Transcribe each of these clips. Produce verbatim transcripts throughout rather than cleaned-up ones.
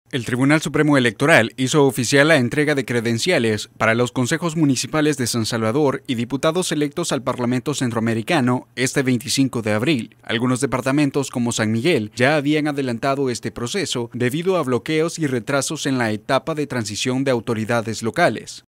El Tribunal Supremo Electoral hizo oficial la entrega de credenciales para los consejos municipales de San Salvador y diputados electos al Parlamento Centroamericano este veinticinco de abril. Algunos departamentos como San Miguel ya habían adelantado este proceso debido a bloqueos y retrasos en la etapa de transición de autoridades locales.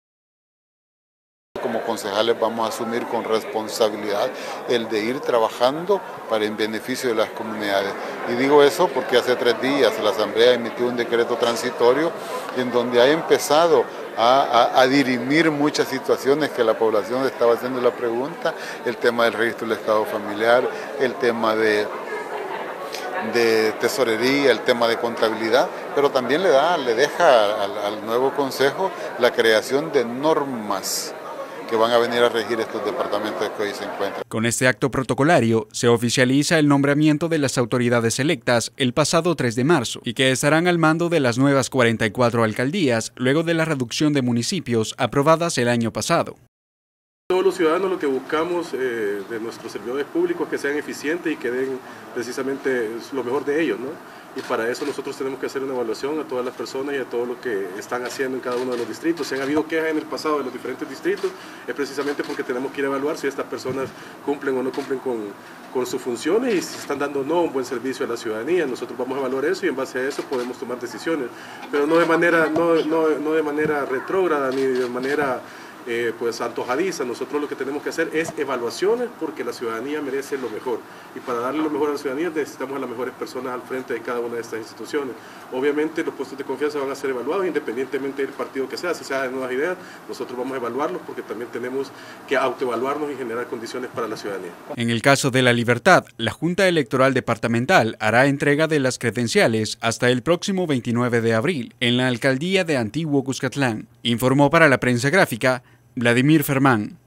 Como concejales vamos a asumir con responsabilidad el de ir trabajando para el beneficio de las comunidades. Y digo eso porque hace tres días la Asamblea emitió un decreto transitorio en donde ha empezado a, a, a dirimir muchas situaciones que la población estaba haciendo la pregunta, el tema del registro del estado familiar, el tema de... de tesorería, el tema de contabilidad, pero también le da, le deja al, al nuevo consejo la creación de normas que van a venir a regir estos departamentos que hoy se encuentran. Con este acto protocolario se oficializa el nombramiento de las autoridades electas el pasado tres de marzo y que estarán al mando de las nuevas cuarenta y cuatro alcaldías luego de la reducción de municipios aprobadas el año pasado. Todos los ciudadanos lo que buscamos eh, de nuestros servidores públicos es que sean eficientes y que den precisamente lo mejor de ellos, ¿no? Y para eso nosotros tenemos que hacer una evaluación a todas las personas y a todo lo que están haciendo en cada uno de los distritos. Si han habido quejas en el pasado de los diferentes distritos, es precisamente porque tenemos que ir a evaluar si estas personas cumplen o no cumplen con, con sus funciones y si están dando o no un buen servicio a la ciudadanía. Nosotros vamos a evaluar eso y en base a eso podemos tomar decisiones, pero no de manera, no, no, no de manera retrógrada ni de manera Eh, pues antojadiza. Nosotros lo que tenemos que hacer es evaluaciones porque la ciudadanía merece lo mejor y para darle lo mejor a la ciudadanía necesitamos a las mejores personas al frente de cada una de estas instituciones. Obviamente los puestos de confianza van a ser evaluados independientemente del partido que sea, si sea de nuevas ideas, nosotros vamos a evaluarlos porque también tenemos que autoevaluarnos y generar condiciones para la ciudadanía. En el caso de La Libertad, la Junta Electoral Departamental hará entrega de las credenciales hasta el próximo veintinueve de abril en la alcaldía de Antiguo Cuscatlán, informó para la prensa gráfica Vladimir Fermán.